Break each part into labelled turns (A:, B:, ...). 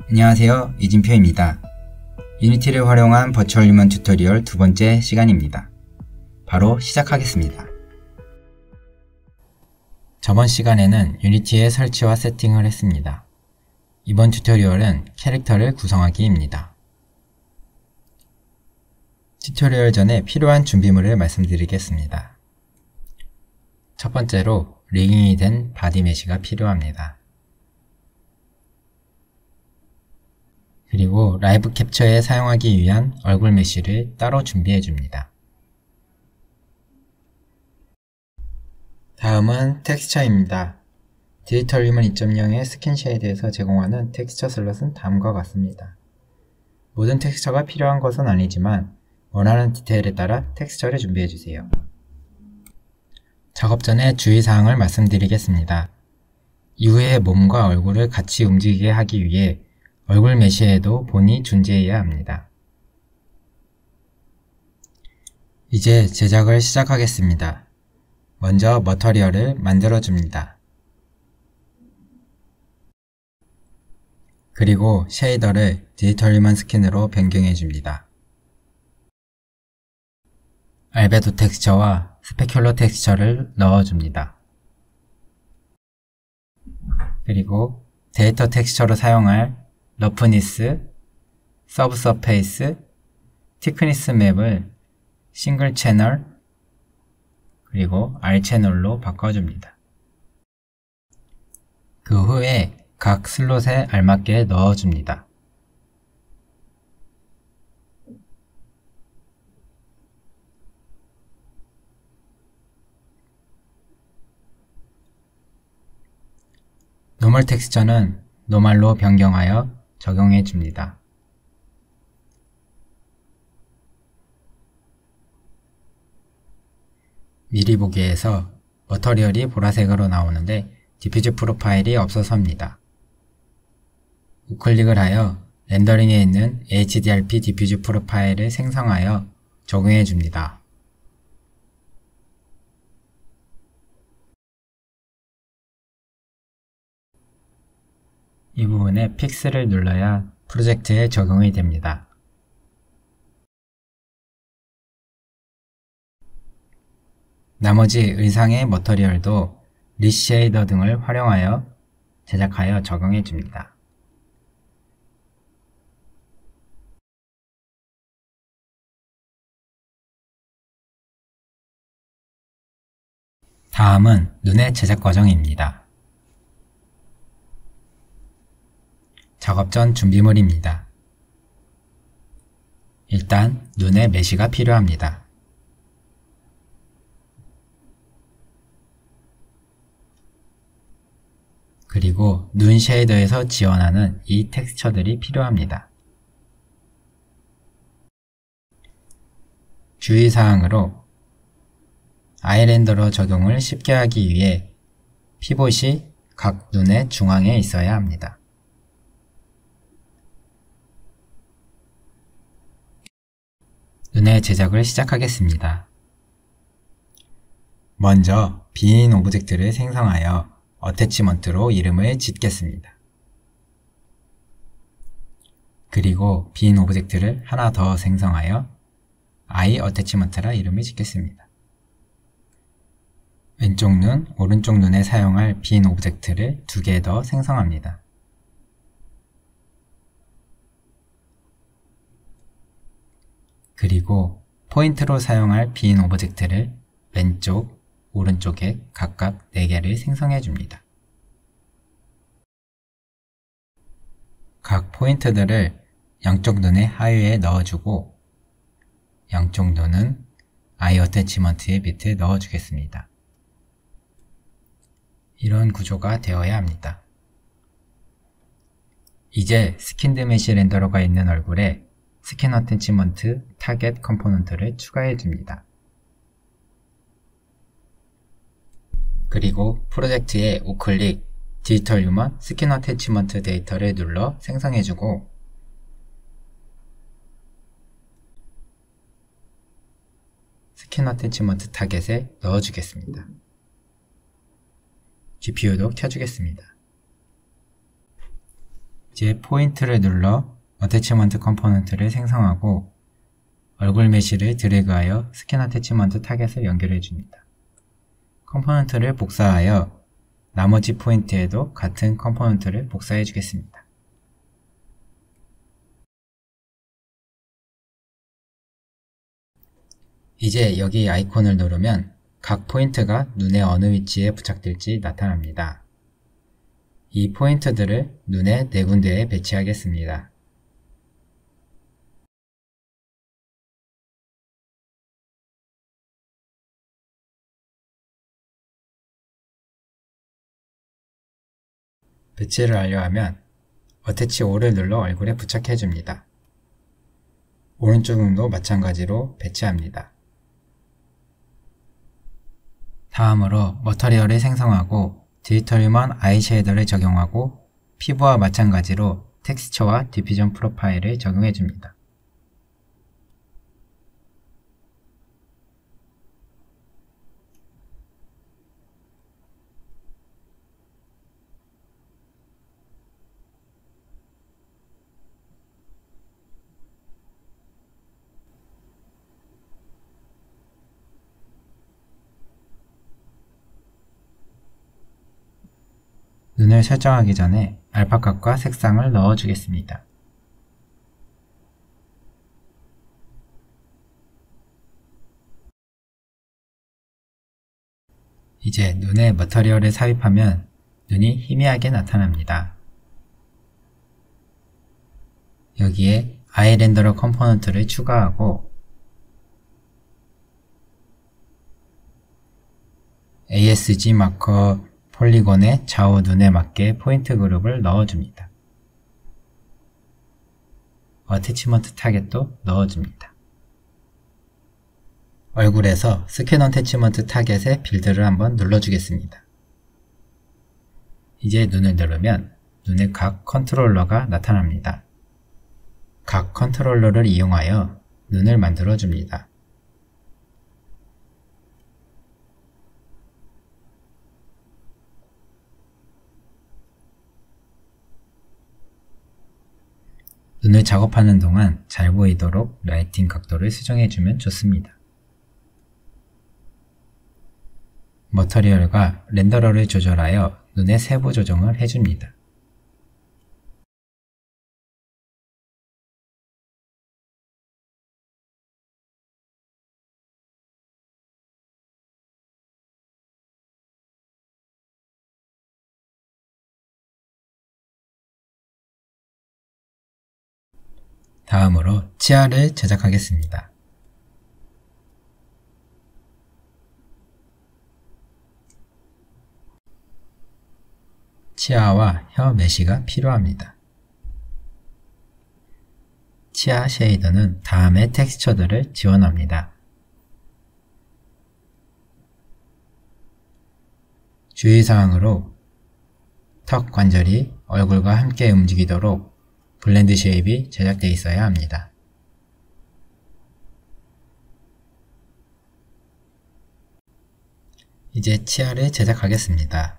A: 안녕하세요, 이진표입니다. 유니티를 활용한 버추얼 휴먼 튜토리얼 두 번째 시간입니다. 바로 시작하겠습니다. 저번 시간에는 유니티의 설치와 세팅을 했습니다. 이번 튜토리얼은 캐릭터를 구성하기입니다. 튜토리얼 전에 필요한 준비물을 말씀드리겠습니다. 첫 번째로 리깅이 된 바디 메쉬가 필요합니다. 그리고 라이브 캡처에 사용하기 위한 얼굴 메쉬를 따로 준비해 줍니다. 다음은 텍스처입니다. 디지털 휴먼 2.0의 스킨 쉐이드에서 제공하는 텍스처 슬롯은 다음과 같습니다. 모든 텍스처가 필요한 것은 아니지만 원하는 디테일에 따라 텍스처를 준비해 주세요. 작업 전에 주의사항을 말씀드리겠습니다. 이후에 몸과 얼굴을 같이 움직이게 하기 위해 얼굴 메쉬에도 본이 존재해야 합니다. 이제 제작을 시작하겠습니다. 먼저 머터리얼을 만들어줍니다. 그리고 쉐이더를 디지털 휴먼 스킨으로 변경해줍니다. 알베도 텍스처와 스페큘러 텍스처를 넣어줍니다. 그리고 데이터 텍스처로 사용할 러프니스, 서브서페이스, 티크니스 맵을 싱글 채널, 그리고 R 채널로 바꿔줍니다. 그 후에 각 슬롯에 알맞게 넣어줍니다. 노멀 텍스처는 노멀로 변경하여 적용해 줍니다. 미리 보기에서 머터리얼이 보라색으로 나오는데 디퓨즈 프로파일이 없어서입니다. 우클릭을 하여 렌더링에 있는 HDRP 디퓨즈 프로파일을 생성하여 적용해 줍니다. 이 부분에 픽스를 눌러야 프로젝트에 적용이 됩니다. 나머지 의상의 머터리얼도 리쉐이더 등을 활용하여 제작하여 적용해 줍니다. 다음은 눈의 제작 과정입니다. 작업 전 준비물입니다. 일단 눈에 메쉬가 필요합니다. 그리고 눈 쉐이더에서 지원하는 이 텍스처들이 필요합니다. 주의사항으로 아이랜더러 적용을 쉽게 하기 위해 피봇이 각 눈의 중앙에 있어야 합니다. 눈의 제작을 시작하겠습니다. 먼저 빈 오브젝트를 생성하여 어태치먼트로 이름을 짓겠습니다. 그리고 빈 오브젝트를 하나 더 생성하여 아이 어태치먼트라 이름을 짓겠습니다. 왼쪽 눈, 오른쪽 눈에 사용할 빈 오브젝트를 2개 더 생성합니다. 그리고 포인트로 사용할 빈 오브젝트를 왼쪽, 오른쪽에 각각 4개를 생성해 줍니다. 각 포인트들을 양쪽 눈의 하유에 넣어주고 양쪽 눈은 아이 어태치먼트의 밑에 넣어주겠습니다. 이런 구조가 되어야 합니다. 이제 스킨드 메쉬 렌더러가 있는 얼굴에 스킨 어태치먼트 타겟 컴포넌트를 추가해 줍니다. 그리고 프로젝트에 우클릭 디지털 휴먼 스킨 어태치먼트 데이터를 눌러 생성해 주고 스킨 어태치먼트 타겟에 넣어 주겠습니다. GPU도 켜주겠습니다. 이제 포인트를 눌러 어태치먼트 컴포넌트를 생성하고 얼굴 메쉬를 드래그하여 스캔 어태치먼트 타겟을 연결해 줍니다. 컴포넌트를 복사하여 나머지 포인트에도 같은 컴포넌트를 복사해 주겠습니다. 이제 여기 아이콘을 누르면 각 포인트가 눈의 어느 위치에 부착될지 나타납니다. 이 포인트들을 눈의 4군데에 배치하겠습니다. 배치를 완료하면 어태치 All을 눌러 얼굴에 부착해줍니다. 오른쪽 눈도 마찬가지로 배치합니다. 다음으로 머터리얼을 생성하고 디지털 휴먼 아이 쉐이더를 적용하고 피부와 마찬가지로 텍스처와 디퓨전 프로파일을 적용해줍니다. 눈을 설정하기 전에 알파값과 색상을 넣어주겠습니다. 이제 눈에 머터리얼을 삽입하면 눈이 희미하게 나타납니다. 여기에 아이 렌더러 컴포넌트를 추가하고 ASG 마커 폴리곤의 좌우 눈에 맞게 포인트 그룹을 넣어줍니다. 어태치먼트 타겟도 넣어줍니다. 얼굴에서 스캔 어태치먼트 타겟의 빌드를 한번 눌러주겠습니다. 이제 눈을 누르면 눈의 각 컨트롤러가 나타납니다. 각 컨트롤러를 이용하여 눈을 만들어줍니다. 눈을 작업하는 동안 잘 보이도록 라이팅 각도를 수정해주면 좋습니다. 머터리얼과 렌더러를 조절하여 눈의 세부 조정을 해줍니다. 다음으로 치아를 제작하겠습니다. 치아와 혀 메쉬가 필요합니다. 치아 쉐이더는 다음의 텍스처들을 지원합니다. 주의사항으로 턱 관절이 얼굴과 함께 움직이도록 블렌드 쉐입이 제작되어 있어야 합니다. 이제 치아를 제작하겠습니다.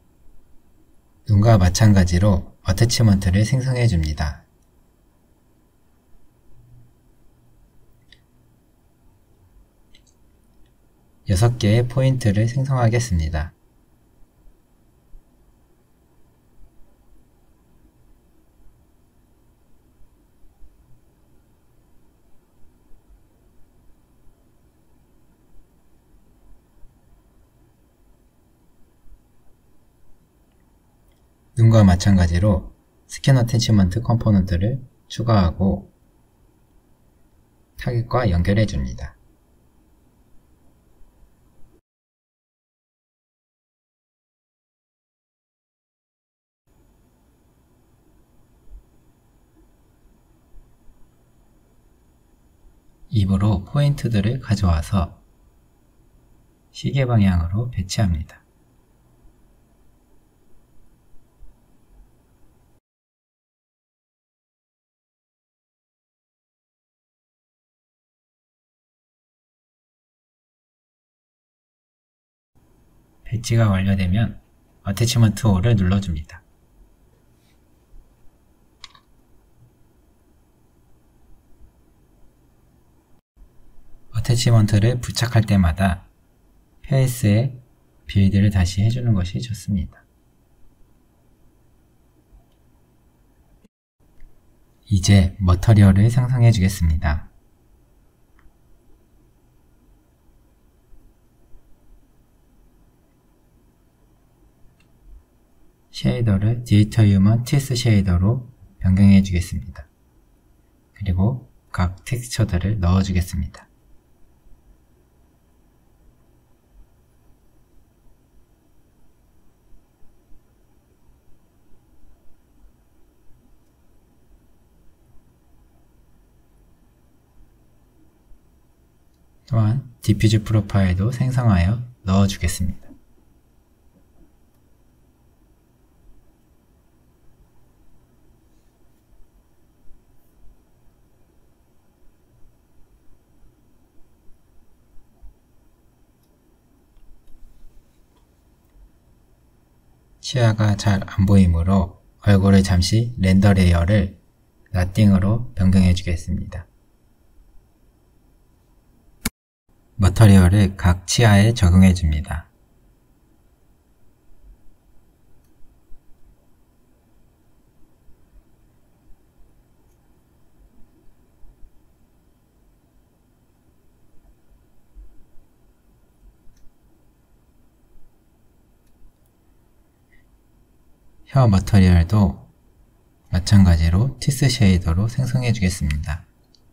A: 눈과 마찬가지로 어태치먼트를 생성해 줍니다. 여섯 개의 포인트를 생성하겠습니다. 눈과 마찬가지로 스캔 어태치먼트 컴포넌트를 추가하고 타겟과 연결해 줍니다. 입으로 포인트들을 가져와서 시계 방향으로 배치합니다. 배치가 완료되면 어태치먼트 All을 눌러줍니다. 어태치먼트를 부착할 때마다 페이스에 빌드를 다시 해주는 것이 좋습니다. 이제 머터리얼을 생성해 주겠습니다. 쉐이더를 디지털 휴먼 티스 쉐이더로 변경해 주겠습니다. 그리고 각 텍스처들을 넣어 주겠습니다. 또한 디퓨즈 프로파일도 생성하여 넣어 주겠습니다. 치아가 잘 안보이므로 얼굴을 잠시 렌더 레이어를 나띵으로 변경해 주겠습니다. 머터리얼을 각 치아에 적용해 줍니다. 혀 머터리얼도 마찬가지로 티스 쉐이더로 생성해 주겠습니다.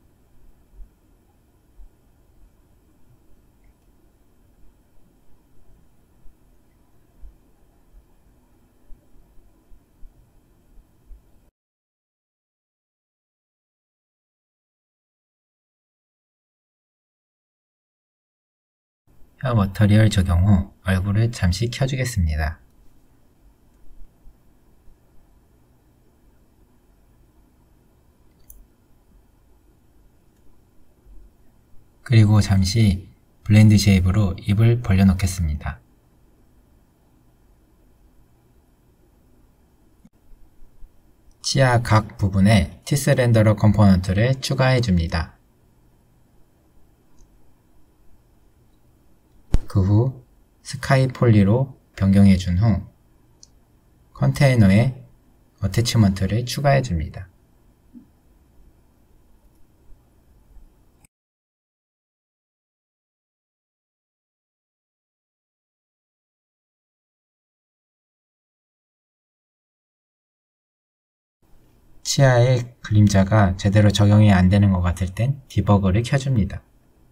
A: 혀 머터리얼 적용 후 얼굴을 잠시 켜주겠습니다. 그리고 잠시 블렌드 쉐입으로 입을 벌려놓겠습니다. 치아 각 부분에 티스 렌더러 컴포넌트를 추가해줍니다. 그 후 스카이 폴리로 변경해준 후 컨테이너에 어태치먼트를 추가해줍니다. 치아의 그림자가 제대로 적용이 안되는 것 같을 땐 디버거를 켜줍니다.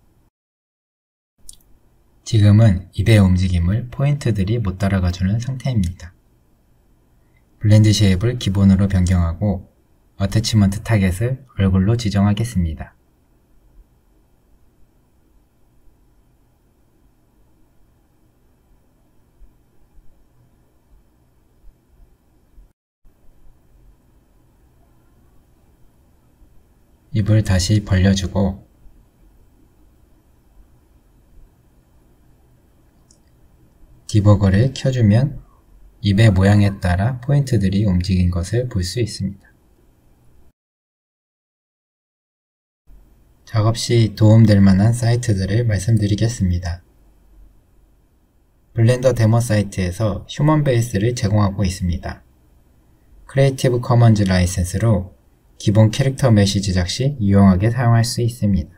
A: 지금은 입의 움직임을 포인트들이 못 따라가주는 상태입니다. 블렌드 쉐입을 기본으로 변경하고 어태치먼트 타겟을 얼굴로 지정하겠습니다. 입을 다시 벌려주고 디버거를 켜주면 입의 모양에 따라 포인트들이 움직인 것을 볼 수 있습니다. 작업 시 도움될 만한 사이트들을 말씀드리겠습니다. 블렌더 데모 사이트에서 휴먼 베이스를 제공하고 있습니다. 크리에이티브 커먼즈 라이센스로 기본 캐릭터 메시 제작 시 유용하게 사용할 수 있습니다.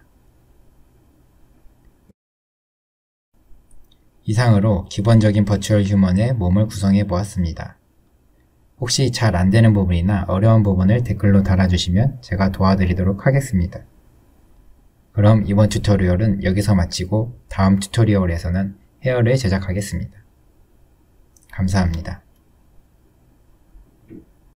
A: 이상으로 기본적인 버추얼 휴먼의 몸을 구성해 보았습니다. 혹시 잘 안되는 부분이나 어려운 부분을 댓글로 달아주시면 제가 도와드리도록 하겠습니다. 그럼 이번 튜토리얼은 여기서 마치고 다음 튜토리얼에서는 헤어를 제작하겠습니다. 감사합니다.